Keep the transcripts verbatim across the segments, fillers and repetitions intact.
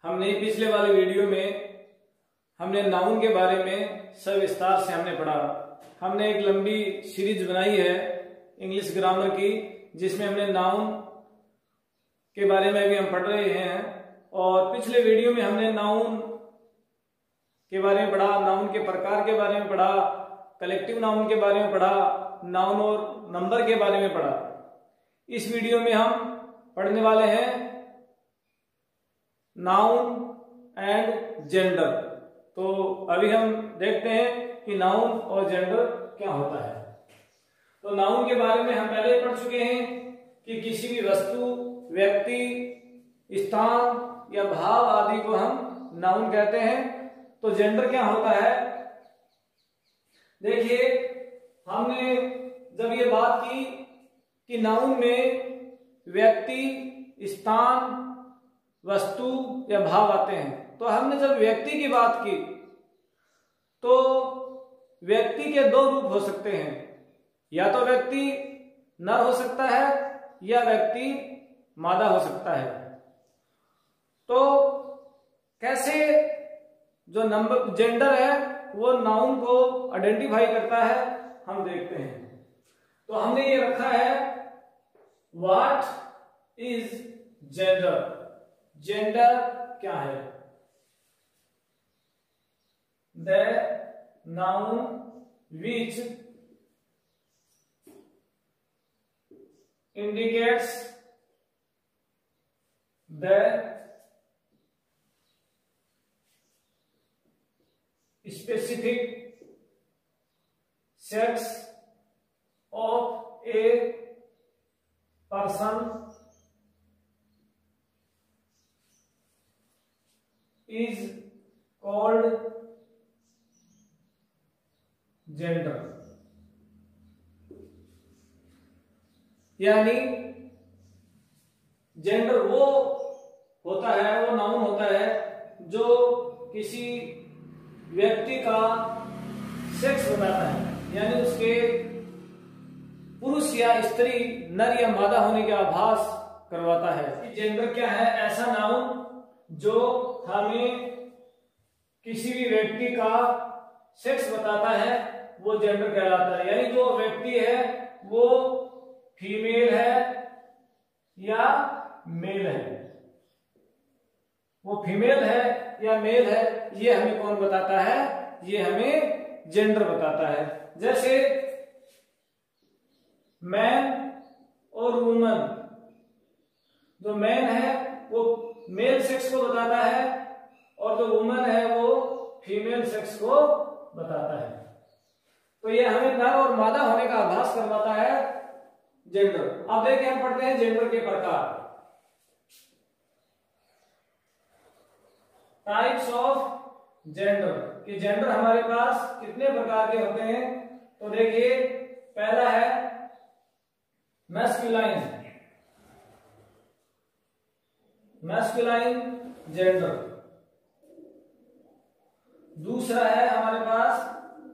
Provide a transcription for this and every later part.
हमने पिछले वाले वीडियो में हमने नाउन के बारे में सविस्तार से हमने पढ़ा। हमने एक लंबी सीरीज बनाई है इंग्लिश ग्रामर की, जिसमें हमने नाउन के बारे में भी हम पढ़ रहे हैं। और पिछले वीडियो में हमने नाउन के बारे में पढ़ा, नाउन के प्रकार के बारे में पढ़ा, कलेक्टिव नाउन के बारे में पढ़ा, नाउन और नंबर के बारे में पढ़ा। इस वीडियो में हम पढ़ने वाले हैं नाउन एंड जेंडर। तो अभी हम देखते हैं कि नाउन और जेंडर क्या होता है। तो नाउन के बारे में हम पहले पढ़ चुके हैं कि किसी भी वस्तु, व्यक्ति, स्थान या भाव आदि को हम नाउन कहते हैं। तो जेंडर क्या होता है, देखिए हमने जब ये बात की कि नाउन में व्यक्ति, स्थान, वस्तु या भाव आते हैं, तो हमने जब व्यक्ति की बात की तो व्यक्ति के दो रूप हो सकते हैं, या तो व्यक्ति नर हो सकता है या व्यक्ति मादा हो सकता है। तो कैसे जो नंबर जेंडर है वो नाउन को आइडेंटिफाई करता है, हम देखते हैं। तो हमने ये रखा है व्हाट इज जेंडर। जेंडर क्या है? The noun which indicates the specific sex of a person is called gender। यानी जेंडर वो होता है, वो नाउन होता है जो किसी व्यक्ति का सेक्स बताता है, यानी उसके पुरुष या स्त्री, नर या मादा होने का आभास करवाता है। जेंडर क्या है? ऐसा नाउन जो हमें किसी भी व्यक्ति का सेक्स बताता है, वो जेंडर कहलाता है। यानी जो व्यक्ति है वो फीमेल है या मेल है, वो फीमेल है या मेल है, ये हमें कौन बताता है? ये हमें जेंडर बताता है। जैसे मैन और वुमन, जो मैन है वो मेल सेक्स को बताता है और जो वुमन है वो फीमेल सेक्स को बताता है। तो ये हमें नर और मादा होने का आभास करवाता है जेंडर। अब देखिए हम पढ़ते हैं जेंडर के प्रकार। टाइप्स ऑफ जेंडर, कि जेंडर हमारे पास कितने प्रकार के होते हैं। तो देखिए पहला है मैस्कुलाइन, मैस्कुलाइन जेंडर। दूसरा है हमारे पास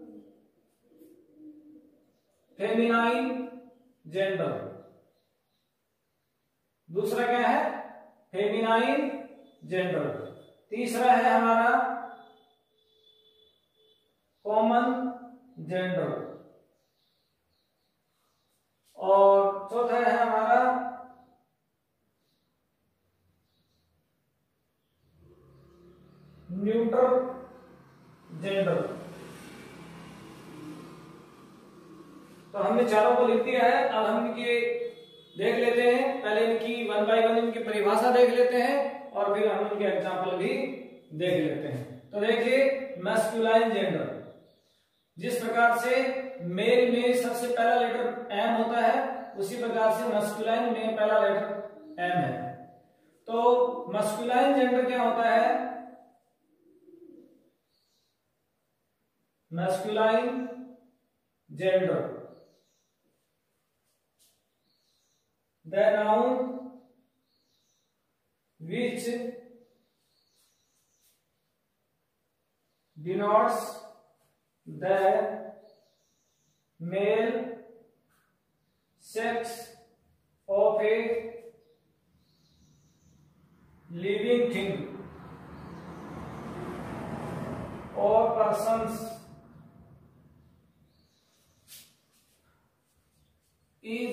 फेमिनाइन जेंडर। दूसरा क्या है? Feminine gender. तीसरा है हमारा कॉमन जेंडर। और चौथा है हमारा न्यूट्रल जेंडर। तो हमने चारों को लिख दिया है। अब हम इनकी देख लेते हैं, पहले इनकी वन बाय वन इनकी परिभाषा देख लेते हैं और फिर हम इनके एग्जाम्पल भी देख लेते हैं। तो देखिए मैस्कुलाइन जेंडर, जिस प्रकार से मेल में सबसे पहला लेटर एम होता है, उसी प्रकार से मैस्कुलाइन में पहला लेटर एम है। तो मैस्कुलाइन जेंडर क्या होता है? Masculine gender, the noun which denotes the male sex of a living thing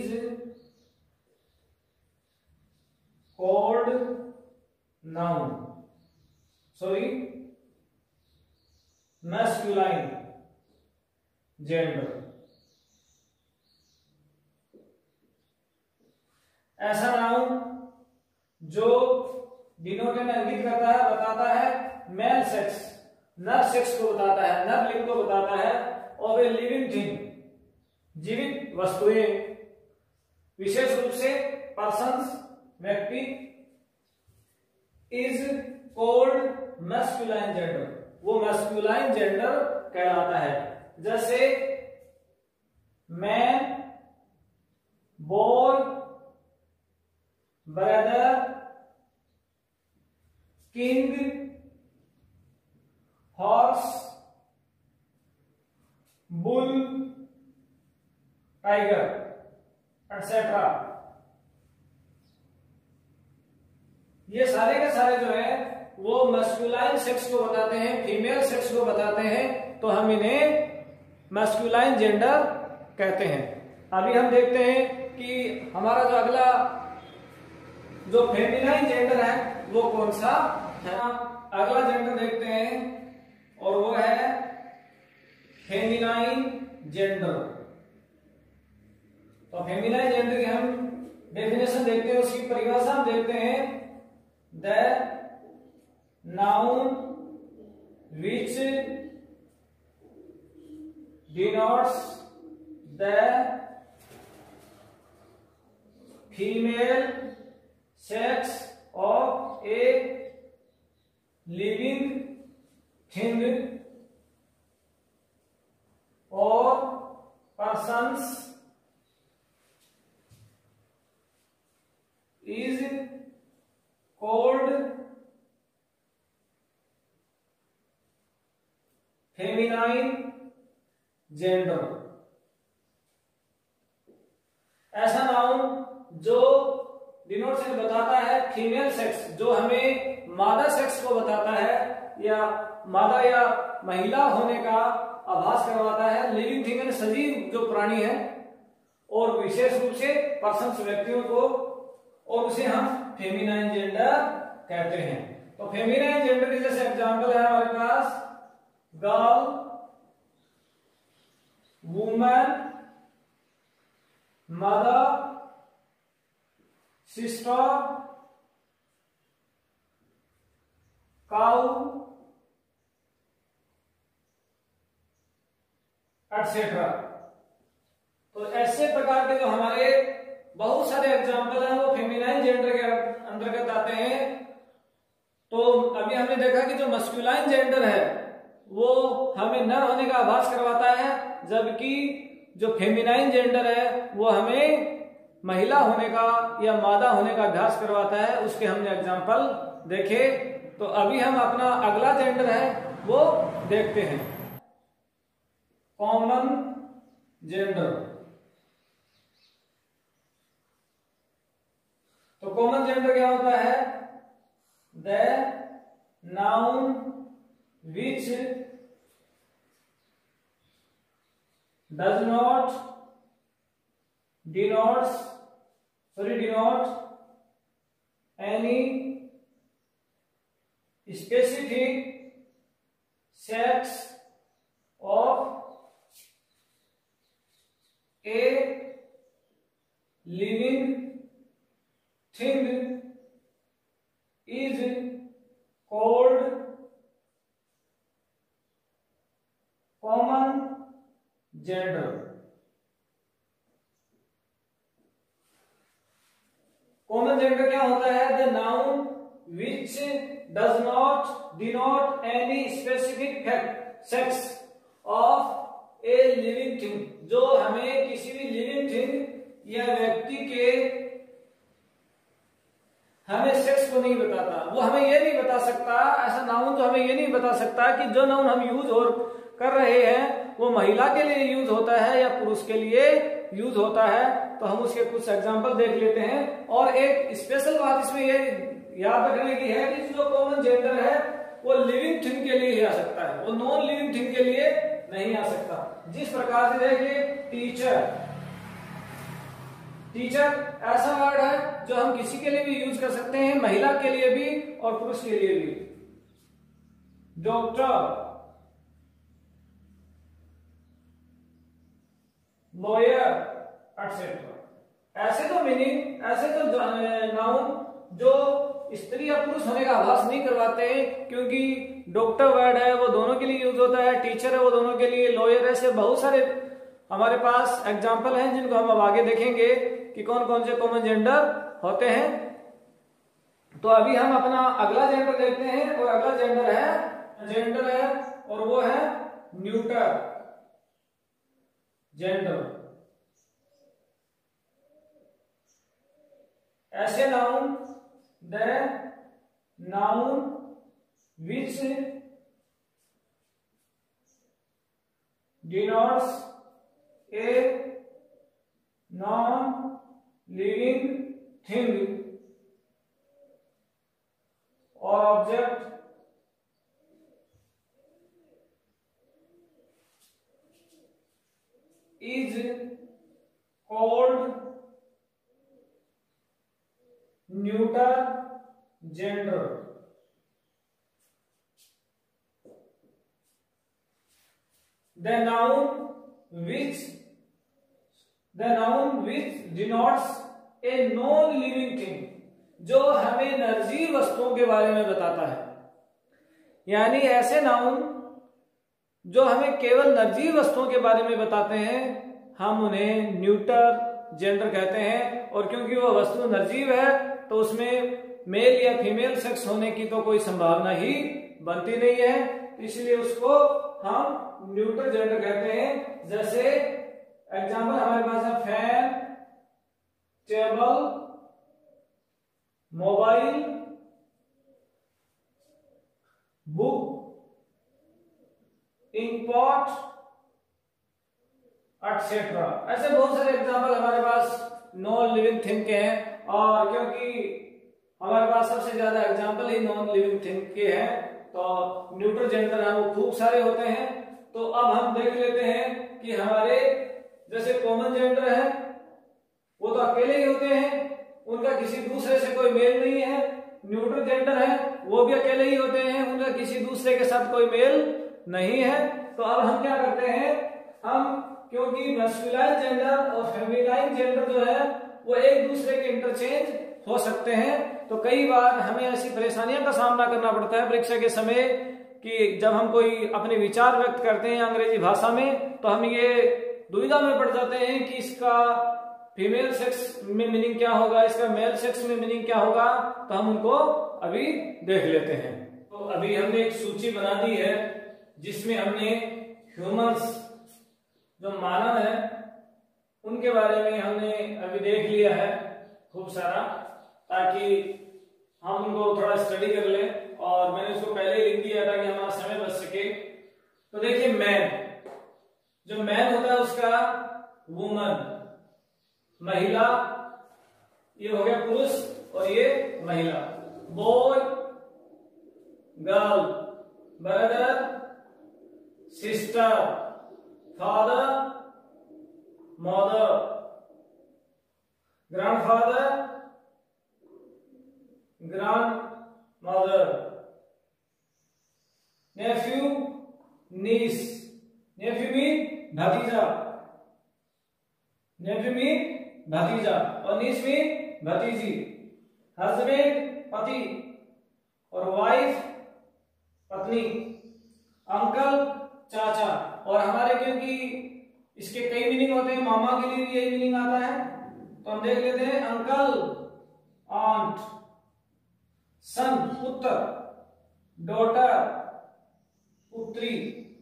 is called noun. Sorry, masculine gender. ऐसा नाउन जो डिनोट में इंगित करता है, बताता है मेल सेक्स, नर सेक्स को बताता है, नर लिंग को बताता है, और ए लिविंग थिंग, जीवित वस्तुएं, विशेष रूप से पर्सन्स, व्यक्ति, इज कोल्ड मैस्कुलाइन जेंडर, वो मैस्कुलाइन जेंडर कहलाता है। जैसे man, boy, brother, king, horse, bull, tiger etcetera. ये सारे के सारे जो है वो मैस्कुलाइन सेक्स को बताते हैं, फीमेल सेक्स को बताते हैं, तो हम इन्हें मैस्कुलाइन जेंडर कहते हैं। अभी हम देखते हैं कि हमारा जो अगला जो फेमिनाइन जेंडर है वो कौन सा है। अगला जेंडर देखते हैं और वो है फेमिनाइन जेंडर। तो फेमिनाइन जेंडर की हम डेफिनेशन देखते हैं, उसकी परिभाषा हम देखते हैं। The noun which denotes the female sex of a living thing और persons is called feminine gender। ऐसा नाउन जो डिनोट से बताता है फीमेल सेक्स, जो हमें मादा सेक्स को बताता है या मादा या महिला होने का आभास करवाता है, लिविंग थिंग सजीव जो प्राणी है, और विशेष रूप से पर्सन्स व्यक्तियों को, और उसे हम फेमिनाइन जेंडर कहते हैं। तो फेमिनाइन जेंडर के जैसे एग्जांपल है हमारे पास girl, woman, mother, sister, cow etcetera. तो ऐसे प्रकार के जो हमारे बहुत सारे एग्जाम्पल हैं वो फेमिनाइन जेंडर के अंतर्गत आते हैं। तो अभी हमने देखा कि जो मस्कुलाइन जेंडर है वो हमें नर होने का आभास करवाता है, जबकि जो फेमिनाइन जेंडर है वो हमें महिला होने का या मादा होने का अभ्यास करवाता है। उसके हमने एग्जाम्पल देखे। तो अभी हम अपना अगला जेंडर है वो देखते हैं, कॉमन जेंडर। तो कॉमन जेंडर क्या होता है? The noun which does not denotes sorry denote any specific sex of a living thing is called common gender। Common gender क्या होता है? The noun which does not denote any specific sex of a living thing, जो हमें किसी भी living thing या व्यक्ति के हमें सेक्स को नहीं बताता। वो हमें ये नहीं बता सकता, ऐसा नाउन जो हमें ये नहीं बता सकता कि जो नाउन हम यूज और कर रहे हैं वो महिला के लिए यूज होता है या पुरुष के लिए यूज होता है। तो हम उसके कुछ एग्जांपल देख लेते हैं। और एक स्पेशल बात इसमें ये याद रखने की है कि जो कॉमन जेंडर है वो लिविंग थिंग के लिए ही आ सकता है, वो नॉन लिविंग थिंग के लिए नहीं आ सकता। जिस प्रकार से देखिए टीचर, टीचर ऐसा वर्ड है जो हम किसी के लिए भी यूज कर सकते हैं, महिला के लिए भी और पुरुष के लिए भी। Doctor, lawyer etcetera. ऐसे तो मीनिंग, ऐसे तो नाउन जो स्त्री या पुरुष होने का आभास नहीं करवाते हैं, क्योंकि डॉक्टर वर्ड है वो दोनों के लिए यूज होता है, टीचर है वो दोनों के लिए, लॉयर, ऐसे बहुत सारे हमारे पास एग्जाम्पल हैं जिनको हम अब आगे देखेंगे कि कौन कौन से कॉमन जेंडर होते हैं। तो अभी हम अपना अगला जेंडर देखते हैं, और अगला जेंडर है जेंडर है और वो है न्यूटर जेंडर। ऐसे noun, the noun which denotes a non living thing or object is called neuter gender. The noun which the noun which denotes a non-living thing, जो हमें निर्जीव वस्तुओं के बारे में बताता है। यानी ऐसे नाउन जो हमें केवल निर्जीव वस्तुओं के बारे में बताते हैं, हम उन्हें न्यूटर जेंडर कहते हैं। और क्योंकि वो वस्तु निर्जीव है तो उसमें मेल या फीमेल सेक्स होने की तो कोई संभावना ही बनती नहीं है, इसलिए उसको हम न्यूटर जेंडर कहते हैं। जैसे एग्जाम्पल हमारे पास है fan, table, mobile, book, inkpot etcetera. ऐसे बहुत सारे एग्जाम्पल हमारे पास नॉन लिविंग थिंग के हैं, और क्योंकि हमारे पास सबसे ज्यादा एग्जाम्पल ही नॉन लिविंग थिंग के हैं तो न्यूट्रल जेंडर है वो खूब सारे होते हैं। तो अब हम देख लेते हैं कि हमारे जैसे कॉमन जेंडर है वो तो अकेले ही होते हैं, उनका किसी दूसरे से कोई मेल नहीं है। न्यूट्रल जेंडर है वो भी अकेले ही होते हैं, उनका किसी दूसरे के साथ कोई मेल नहीं है। तो अब हम क्या करते हैं, हम क्योंकि मैस्कुलाइन जेंडर और फेमिनाइन जेंडर जो है वो एक दूसरे के इंटरचेंज हो सकते हैं, तो कई बार हमें ऐसी परेशानियों का सामना करना पड़ता है परीक्षा के समय कि जब हम कोई अपने विचार व्यक्त करते हैं अंग्रेजी भाषा में तो हम ये दुविधा में पड़ जाते हैं कि इसका फीमेल सेक्स में मीनिंग क्या होगा, इसका मेल सेक्स में मीनिंग क्या होगा। तो हम उनको अभी देख लेते हैं। तो अभी हमने एक सूची बना दी है जिसमें हमने ह्यूमंस जो मानव है उनके बारे में हमने अभी देख लिया है खूब सारा, ताकि हम उनको थोड़ा स्टडी कर लें, और मैंने उसको पहले ही लिख दिया था कि हमारा समय बच सके। तो देखिए मैन, जो मैन होता है उसका वुमन महिला, ये हो गया पुरुष और ये महिला। Boy, girl, brother, sister, father, mother, grandfather, grandmother, nephew, niece, nephew mean भतीजा, नेफ्यू मीन भतीजा, और नीस मीन भतीजी। हस्बैंड पति और वाइफ पत्नी, अंकल चाचा। और हमारे क्योंकि इसके कई मीनिंग होते हैं, मामा के लिए भी यही मीनिंग आता है, तो हम देख लेते हैं अंकल आंट, सन पुत्र, डॉटर पुत्री,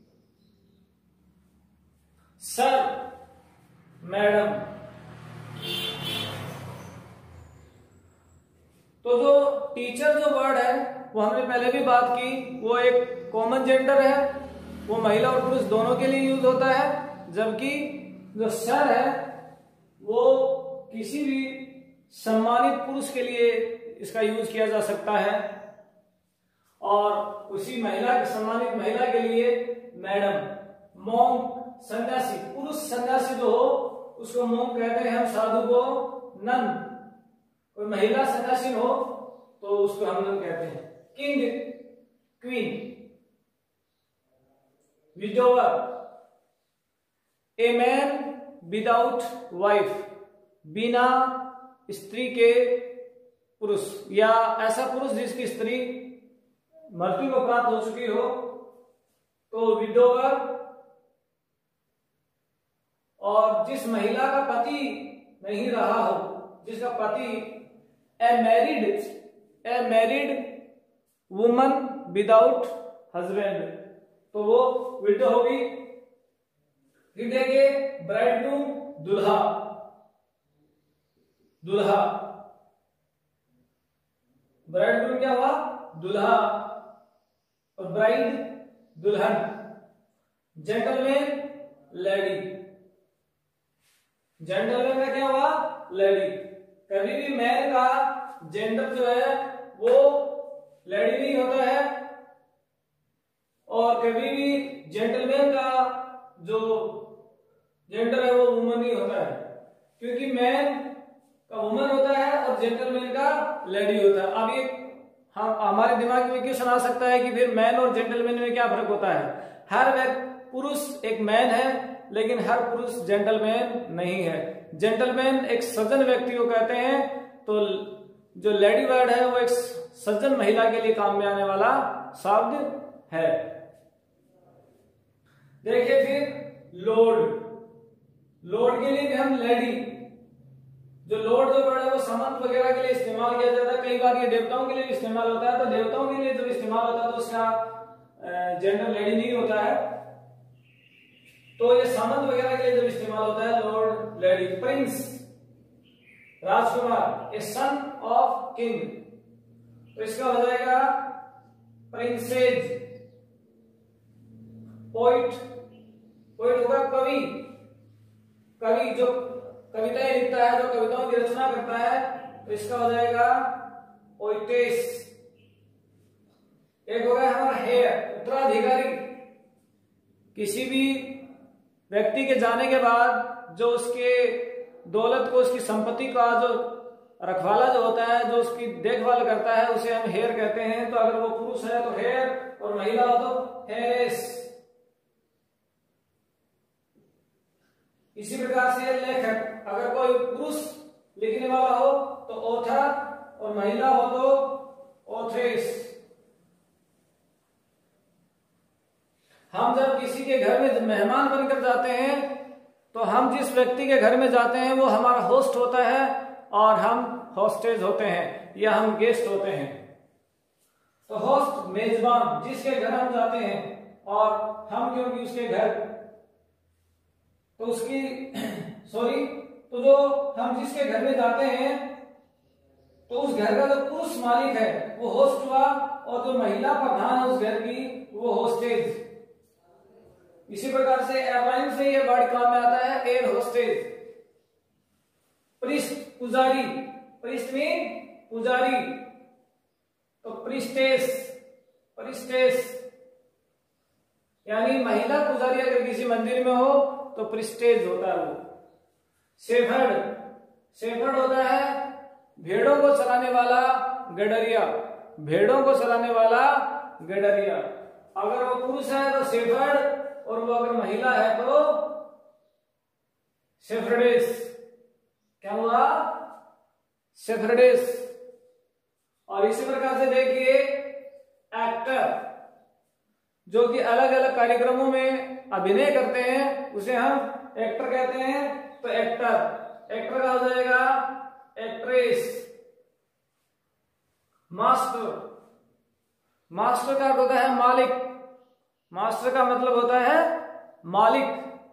सर मैडम। तो जो टीचर जो वर्ड है वो हमने पहले भी बात की, वो एक कॉमन जेंडर है, वो महिला और पुरुष दोनों के लिए यूज होता है। जबकि जो सर है वो किसी भी सम्मानित पुरुष के लिए इसका यूज किया जा सकता है, और उसी महिला सम्मानित महिला के लिए मैडम। मॉन्क सन्यासी, पुरुष सन्यासी जो हो उसको मॉन्क कहते हैं हम साधु को, नन, कोई महिला सन्यासीन हो तो उसको हम नन कहते हैं। King, queen, widower, a man without wife, बिना स्त्री के पुरुष, या ऐसा पुरुष जिसकी स्त्री मृत्यु को प्राप्त हो चुकी हो तो विडोवर, और जिस महिला का पति नहीं रहा हो, जिसका पति a married, a married woman without husband, तो वो विडो होगी। फिर देंगे ब्राइडग्रूम, दुल्हा, दुल्हा, ब्राइडग्रूम क्या हुआ? दुल्हा, और ब्राइड दुल्हन, जेंटलमैन लेडी, जेंटलमैन का क्या हुआ? लेडी। कभी भी मैन का जेंडर जो है वो लेडी नहीं होता है, और कभी भी जेंटलमैन का जो जेंडर है वो वुमन नहीं होता है, क्योंकि मैन का वुमन होता है और जेंटलमैन का लेडी होता है। अब ये हम हमारे दिमाग में क्यों सुना सकता है कि फिर मैन और जेंटलमैन में क्या फर्क होता है? हर व्यक्ति पुरुष एक मैन है, लेकिन हर पुरुष जेंटलमैन नहीं है। जेंटलमैन एक सज्जन व्यक्ति को कहते हैं, तो जो लेडी वर्ड है वो एक सज्जन महिला के लिए काम में आने वाला शब्द है। देखिए फिर लॉर्ड, लॉर्ड के लिए भी हम लेडी, जो लॉर्ड जो वर्ड है वो समंत वगैरह के लिए इस्तेमाल किया जाता है। कई बार ये देवताओं के लिए भी इस्तेमाल होता है, तो देवताओं के लिए जब इस्तेमाल होता है तो उसका जेंडर लेडी नहीं होता है, तो ये समंत वगैरह के लिए जब इस्तेमाल होता है लॉर्ड, लेडी। प्रिंस, राजकुमार, ए सन ऑफ किंग, तो इसका हो जाएगा प्रिंसेज। पोइट, पोइट होगा कवि, कवि जो कविताएं लिखता है, जो कविताओं की रचना करता है, तो इसका हो जाएगा पोइटेस। एक हो गया हमारा हेयर, उत्तराधिकारी, किसी भी व्यक्ति के जाने के बाद जो उसके दौलत को, उसकी संपत्ति का जो रखवाला जो होता है, जो उसकी देखभाल करता है, उसे हम हेयर कहते हैं। तो अगर वो पुरुष है तो हेयर, और महिला हो तो हेरेस। इसी प्रकार से लेखक, अगर कोई पुरुष लिखने वाला हो तो ऑथर, और महिला हो तो ऑथ्रेस। हम जब किसी के घर में मेहमान बनकर जाते हैं तो हम जिस व्यक्ति के घर में जाते हैं वो हमारा होस्ट होता है, और हम होस्टेज होते हैं, या हम गेस्ट होते हैं। तो होस्ट मेजबान, जिसके घर हम जाते हैं, और हम क्योंकि उसके घर, तो उसकी सॉरी तो जो हम जिसके घर में जाते हैं तो उस घर का जो पुरुष मालिक है वो होस्ट हुआ, और जो महिला प्रधान है उस घर की वो होस्टेज। इसी प्रकार से एयरलाइन से ये वर्ड काम में आता है, एयर होस्टेज। प्रिस्ट, पुजारी, प्रिस्ट मीन पुजारी, तो प्रिस्टेस, प्रिस्टेस यानी महिला पुजारी अगर किसी मंदिर में हो तो प्रिस्टेज होता है वो। शेफर्ड, शेफर्ड होता है भेड़ों को चलाने वाला गडरिया, भेड़ों को चलाने वाला गडरिया। अगर वो पुरुष है तो शेफर्ड, और वो अगर महिला है तो शेफर्डेस। क्या हुआ? शेफर्डेस। और इसी प्रकार से देखिए एक्टर, जो कि अलग अलग कार्यक्रमों में अभिनय करते हैं, उसे हम एक्टर कहते हैं। तो एक्टर, एक्टर का हो जाएगा एक्ट्रेस। मास्टर, मास्टर का होता है मालिक, मास्टर का मतलब होता है मालिक।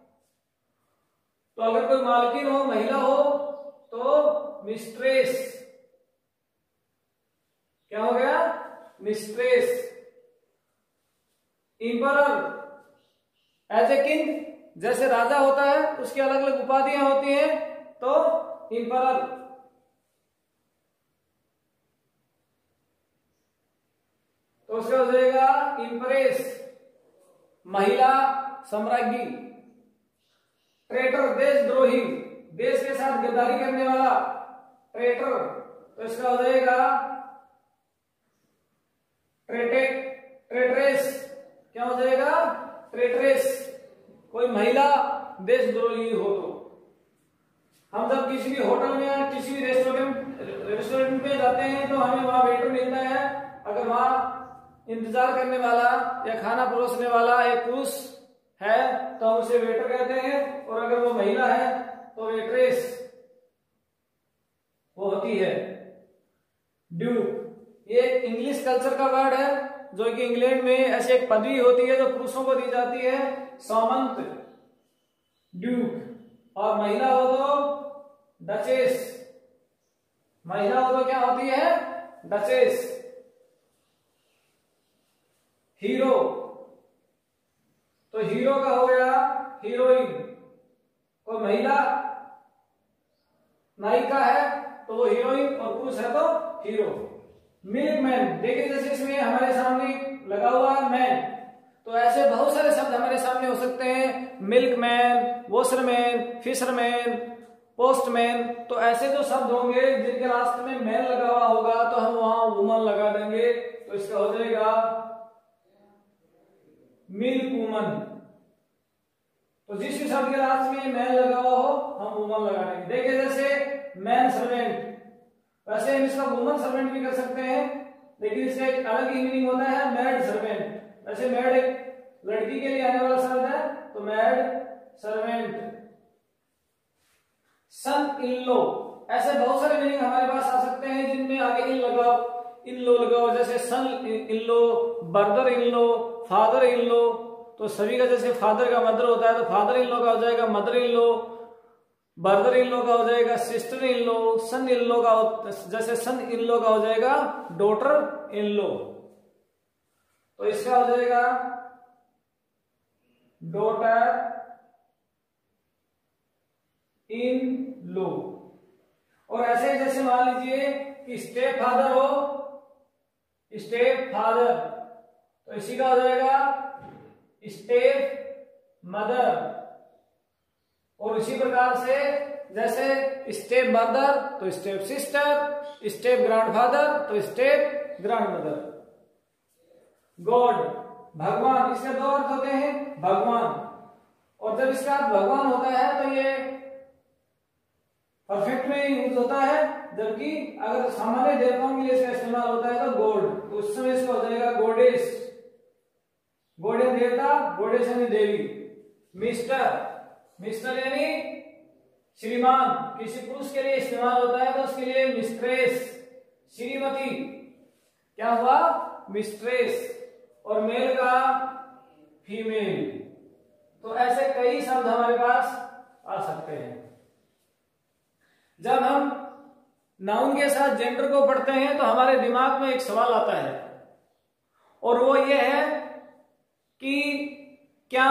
तो अगर कोई मालकिन हो, महिला हो, तो मिस्ट्रेस। क्या हो गया? Mistress. Emperor, as a king, जैसे राजा होता है उसकी अलग अलग उपाधियां होती हैं, तो इंपरर। तो उसका हो जाएगा इंप्रेस, महिला सम्राज्ञी। ट्रेटर, देशद्रोही, देश के साथ गद्दारी करने वाला, ट्रेटर, तो इसका हो जाएगा ट्रेटे ट्रेट्रेस। क्या हो जाएगा? ट्रेट्रेस। कोई महिला देशद्रोही हो तो हम जब किसी भी होटल में या किसी भी रेस्टोरेंट रेस्टोरेंट में जाते हैं तो हमें वहां वेटर मिलता है। अगर वहां इंतजार करने वाला या खाना परोसने वाला एक पुरुष है तो हम उसे वेटर कहते हैं, और अगर वो महिला है तो वेट्रेस वो होती है ड्यूक। ये इंग्लिश कल्चर का वर्ड है जो कि इंग्लैंड में ऐसी एक पदवी होती है जो पुरुषों को दी जाती है, सामंत, ड्यूक। और महिला हो तो डचेस। महिला हो तो क्या होती है? डचेस। हीरो, तो हीरो का हो गया हीरोइन। कोई महिला नायिका है तो वो हीरोइन, और पुरुष है तो हीरो। मिल्कमैन, देखिए जैसे इसमें हमारे सामने लगा हुआ है मैन, तो ऐसे बहुत सारे शब्द हमारे सामने हो सकते हैं। Milkman, washerman, fisherman, postman. तो ऐसे जो शब्द होंगे जिनके लास्ट में मैन लगा हुआ होगा तो हम वहां वुमन लगा देंगे, तो इसका हो जाएगा मिल्क वुमन। तो जिस शब्द के लास्ट में मैन लगा हुआ हो हम वुमन लगा देंगे। देखिए जैसे मैन सर्वेंट, वैसे हम इसका वुमन सर्वेंट भी कर सकते हैं, लेकिन इसका एक अलग ही मीनिंग होता है मैड सर्वेंट। वैसे मैड एक लड़की के लिए आने वाला शब्द है, तो मैड सर्वेंट। सन इन लो, ऐसे बहुत सारे मीनिंग हमारे पास आ सकते हैं जिनमें आगे इन लगाओ, इन लो लगाओ। जैसे सन इन लो, brother in low, father in लो। तो सभी का जैसे फादर का मदर होता है तो फादर इन लो का हो जाएगा mother in low, brother in लो का हो जाएगा सिस्टर इन लो, सन इन लो का जैसे सन इन लो का हो जाएगा डॉटर इन लो। तो इसका हो जाएगा डॉटर इन लो। और ऐसे जैसे मान लीजिए कि स्टेप फादर हो, स्टेप फादर, तो इसी का हो जाएगा स्टेप मदर। और इसी प्रकार से जैसे स्टेप मदर तो स्टेप सिस्टर, स्टेप ग्रैंडफादर तो स्टेप ग्रैंडमदर। गॉड, भगवान, इसके दो अर्थ होते हैं, भगवान। और जब इसका अर्थ भगवान होता है तो ये परफेक्ट में यूज होता है, जबकि अगर सामान्य देवताओं के लिए इसका इस्तेमाल होता है तो गॉड, तो उस समय इसका हो जाएगा गॉडेस। गॉडेस देवता, गॉडेस यानी देवी। मिस्टर, मिस्टर यानी श्रीमान, किसी पुरुष के लिए इस्तेमाल होता है तो उसके लिए मिस्ट्रेस, श्रीमती। क्या हुआ? मिस्ट्रेस। और मेल का फीमेल। तो ऐसे कई शब्द हमारे पास आ सकते हैं। जब हम नाउन के साथ जेंडर को पढ़ते हैं तो हमारे दिमाग में एक सवाल आता है, और वो ये है कि क्या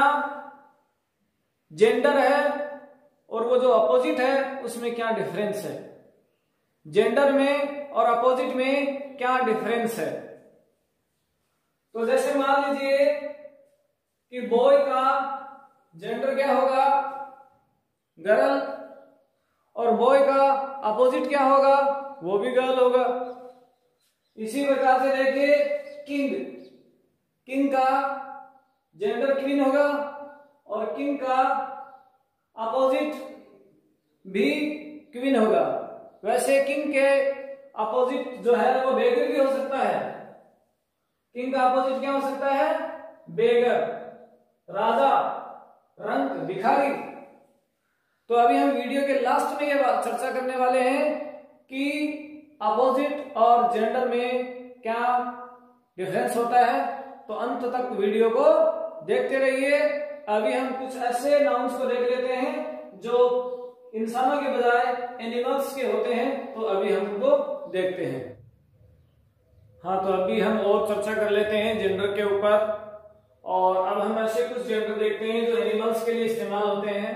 जेंडर है और वो जो अपोजिट है उसमें क्या डिफरेंस है? जेंडर में और अपोजिट में क्या डिफरेंस है? तो जैसे मान लीजिए कि बॉय का जेंडर क्या होगा? गर्ल। और बॉय का अपोजिट क्या होगा? वो भी गर्ल होगा। इसी प्रकार से देखिए किंग, किंग का जेंडर क्वीन होगा और किंग का अपोजिट भी क्वीन होगा। वैसे किंग के अपोजिट जो है वो बेगर भी हो सकता है। किंग का अपोजिट क्या हो सकता है? बेगर, राजा, रंक, भिखारी। तो अभी हम वीडियो के लास्ट में ये बात चर्चा करने वाले हैं कि अपोजिट और जेंडर में क्या डिफरेंस होता है। तो अंत तक वीडियो को देखते रहिए। अभी हम कुछ ऐसे नाउन्स को देख लेते हैं जो इंसानों के बजाय एनिमल्स के होते हैं, तो अभी हम उनको देखते हैं। हाँ, तो अभी हम और चर्चा कर लेते हैं जेंडर के ऊपर। और अब हम ऐसे कुछ जेंडर देखते हैं जो एनिमल्स के लिए इस्तेमाल होते हैं।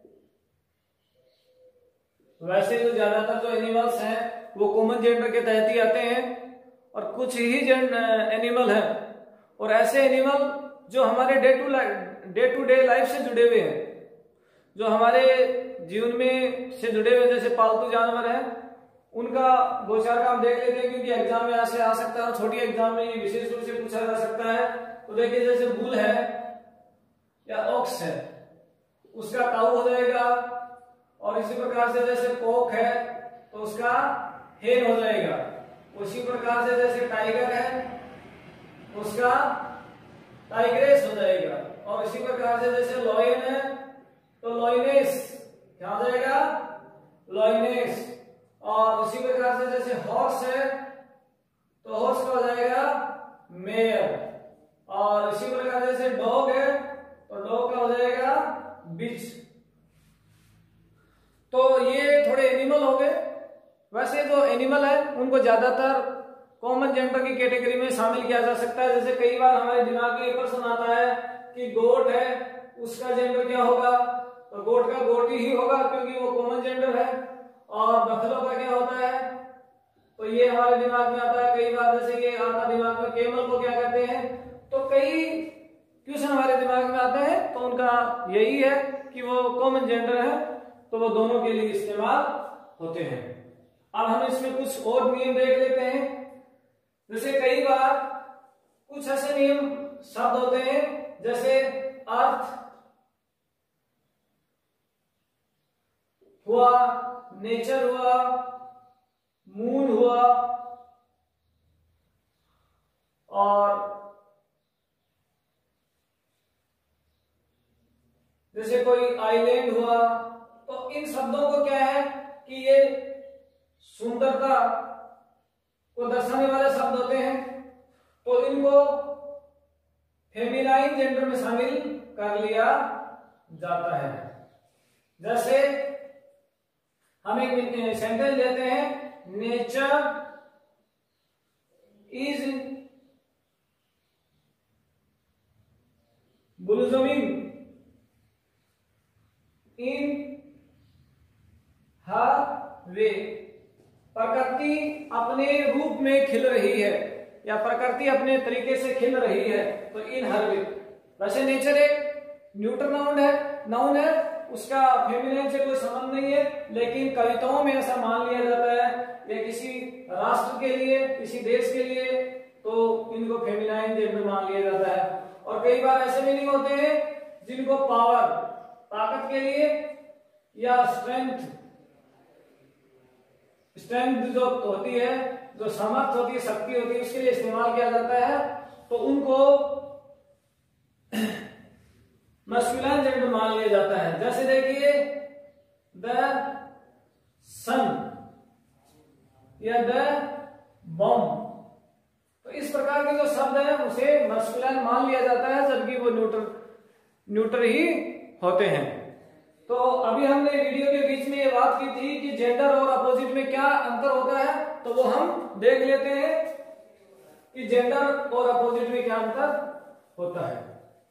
वैसे तो ज्यादातर जो एनिमल्स हैं वो कॉमन जेंडर के तहत ही आते हैं, और कुछ ही एनिमल हैं और ऐसे एनिमल जो हमारे day to day to day life से जुड़े हुए हैं, जो हमारे जीवन में से जुड़े हुए, जैसे पालतू जानवर हैं उनका दो चार काम देख लेते हैं, क्योंकि एग्जाम में ऐसे आ सकता है, छोटी एग्जाम में ये विशेष रूप से पूछा जा सकता है। तो देखिए जैसे बुल है या ऑक्स है, उसका काऊ हो जाएगा, और इसी प्रकार से जैसे कॉक है तो उसका हेन हो जाएगा। उसी प्रकार से जैसे टाइगर है उसका टाइग्रेस हो जाएगा, और इसी प्रकार से जैसे लॉयन है तो लॉयनेस क्या हो जाएगा, लॉयनेस। और इसी प्रकार से जैसे हॉर्स है तो हॉर्स का हो जाएगा मेयर, और इसी प्रकार जैसे डॉग है तो डॉग का हो जाएगा बिच। तो ये थोड़े एनिमल हो गए। वैसे जो एनिमल है उनको ज्यादातर कॉमन जेंडर की कैटेगरी में शामिल किया जा सकता है। जैसे कई बार हमारे दिमाग में एक प्रश्न आता है कि गोट है उसका जेंडर क्या होगा, तो गोट का गोट ही होगा क्योंकि वो कॉमन जेंडर है। और बफेलो का क्या होता है, तो ये हमारे दिमाग में आता है। कई बार जैसे ये आता दिमाग में कैमल को क्या कहते हैं। तो कई क्वेश्चन हमारे दिमाग में आते हैं, तो उनका यही है कि वो कॉमन जेंडर है, तो वो दोनों के लिए इस्तेमाल होते हैं। अब हम इसमें कुछ और नियम देख लेते हैं। जैसे कई बार कुछ ऐसे नियम शब्द होते हैं जैसे अर्थ हुआ, नेचर हुआ, मून हुआ, और जैसे कोई आइलैंड हुआ। तो इन शब्दों को क्या है कि ये सुंदरता को दर्शाने वाले शब्द होते हैं, तो इनको फेमिनाइन जेंडर में शामिल कर लिया जाता है। जैसे हम एक सेंटेंस लेते हैं, नेचर इज ब्लूसमिंग इन हर वे। प्रकृति अपने रूप में खिल रही है, या प्रकृति अपने तरीके से खिल रही है, तो इन हर वे। वैसे नेचर एक न्यूट्रल नाउन है, नाउन है, उसका फेमिनिन से कोई संबंध नहीं है, लेकिन कविताओं में ऐसा मान लिया जाता है या किसी राष्ट्र के लिए, किसी देश के लिए, तो इनको फेमिनाइन जेंडर मान लिया जाता है। और कई बार ऐसे मीनिंग होते हैं जिनको पावर, ताकत के लिए, या स्ट्रेंथ, स्ट्रेंथ जो होती है, जो सामर्थ होती है, शक्ति होती है, उसके लिए इस्तेमाल किया जाता है, तो उनको मस्कुलाइन जेंडर मान लिया जाता है। जैसे देखिए द सन या द बॉम्ब, तो इस प्रकार के जो शब्द है उसे मस्कुलाइन मान लिया जाता है, जबकि वो न्यूट्रल न्यूट्रल ही होते हैं। तो अभी हमने वीडियो के बीच में ये बात की थी कि जेंडर और अपोजिट में क्या अंतर होता है, तो वो हम देख लेते हैं कि जेंडर और अपोजिट में क्या अंतर होता है।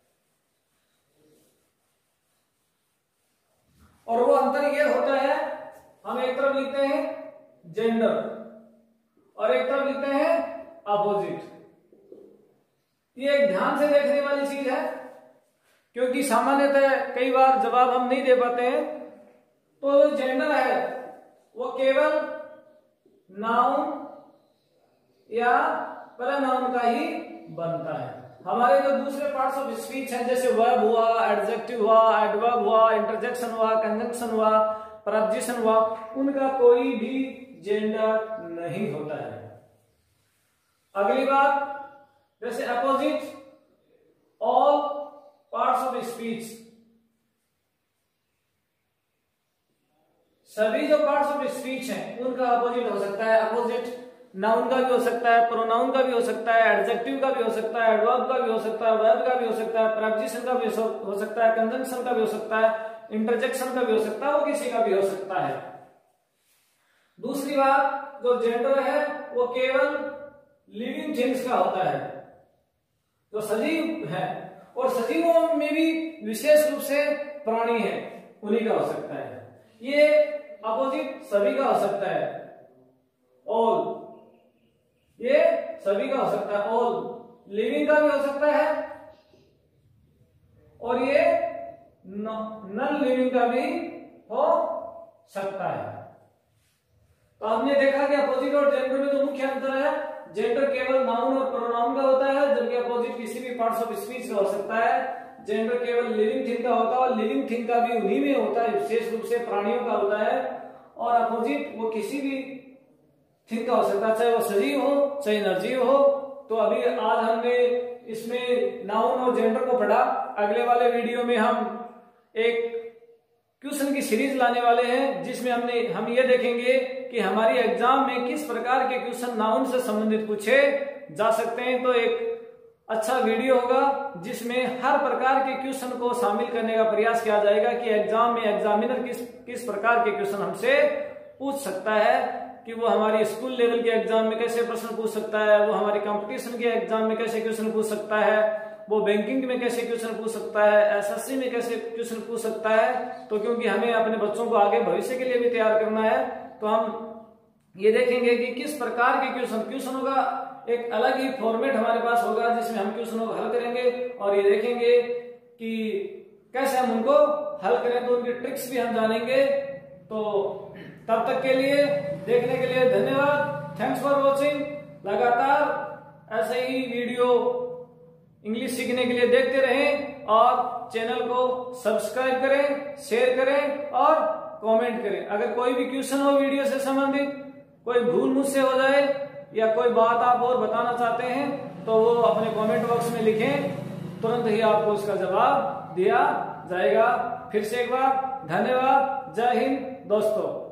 और वो अंतर ये होता है, हम एक तरफ लिखते हैं जेंडर और एक तरफ लिखते हैं अपोजिट। ये एक ध्यान से देखने वाली चीज है, क्योंकि सामान्यतः कई बार जवाब हम नहीं दे पाते हैं। तो जेंडर है वो केवल नाउन या प्रोनाउन का ही बनता है। हमारे जो दूसरे पार्ट्स ऑफ स्पीच हैं, जैसे वर्ब हुआ, एडजेक्टिव हुआ, एडवर्ब हुआ, इंटरजेक्शन हुआ, कंजंक्शन हुआ, प्रपोजिशन हुआ, उनका कोई भी जेंडर नहीं होता है। अगली बात, जैसे opposite, all parts of speech, सभी जो पार्ट्स ऑफ स्पीच हैं उनका अपोजिट हो सकता है। अपोजिट नाउन का भी हो सकता है, प्रोनाउन का भी हो सकता है, एडजेक्टिव का भी हो सकता है, एडवर्ब का भी हो सकता है, वर्ब का भी हो सकता है, प्रपोजिशन का भी हो सकता है, कंजंक्शन का भी हो सकता है, इंटरजेक्शन का भी हो सकता है, वो किसी का भी हो सकता है। दूसरी बात, जो जेंडर है वो केवल लिविंग थिंग्स का होता है, जो सजीव है, और सजीवों में भी विशेष रूप से प्राणी है, उन्हीं का हो सकता है। ये अपोजिट सभी का हो सकता है, ऑल, ये सभी का हो सकता है, ऑल लिविंग का भी हो सकता है, और ये नॉन लिविंग का भी हो सकता है। तो आपने देखा कि अपोजिट और जेंडर में तो मुख्य अंतर है, जेंडर केवल नाउन और प्रोनाउन का होता है, जबकि अपोजिट किसी भी पार्ट्स ऑफ स्पीच का हो सकता है। जेंडर केवल लिविंग थिंग का होता है और लिविंग थिंग का भी उन्हीं में होता है, विशेष रूप से प्राणियों का होता है। और अपोजिट वो किसी भी थिंग का हो सकता है, चाहे वो सजीव हो चाहे निर्जीव हो। तो अभी आज हमने इसमें नाउन और जेंडर को पढ़ा। अगले वाले वीडियो में हम एक क्वेश्चन की सीरीज लाने वाले हैं, जिसमें हमने हम ये देखेंगे कि हमारी एग्जाम में किस प्रकार के क्वेश्चन नाउन से संबंधित पूछे जा सकते हैं। तो एक अच्छा वीडियो होगा जिसमें हर प्रकार के क्वेश्चन को शामिल करने का प्रयास किया जाएगा कि एग्जाम में एग्जामिनर किस किस प्रकार के क्वेश्चन हमसे पूछ सकता है, कि वो हमारी स्कूल लेवल के एग्जाम में कैसे प्रश्न पूछ सकता है, वो हमारी कंपटीशन के एग्जाम में कैसे क्वेश्चन पूछ सकता है, वो बैंकिंग में कैसे क्वेश्चन पूछ सकता है, एसएससी में कैसे क्वेश्चन पूछ सकता है। तो क्योंकि हमें अपने बच्चों को आगे भविष्य के लिए भी तैयार करना है, तो हम ये देखेंगे कि किस प्रकार के क्वेश्चन क्वेश्चनों का एक अलग ही फॉर्मेट हमारे पास होगा, जिसमें हम क्वेश्चनों को हल करेंगे और ये देखेंगे कि कैसे हम उनको हल करें, तो उनकी ट्रिक्स भी हम जानेंगे। तो तब तक के लिए देखने के लिए धन्यवाद। Thanks for watching. लगातार ऐसे ही वीडियो इंग्लिश सीखने के लिए देखते रहें और चैनल को सब्सक्राइब करें, शेयर करें और कमेंट करें। अगर कोई भी क्वेश्चन हो वीडियो से संबंधित, कोई भूल मुझसे हो जाए या कोई बात आप और बताना चाहते हैं, तो वो अपने कमेंट बॉक्स में लिखें, तुरंत ही आपको उसका जवाब दिया जाएगा। फिर से एक बार धन्यवाद। जय हिंद दोस्तों।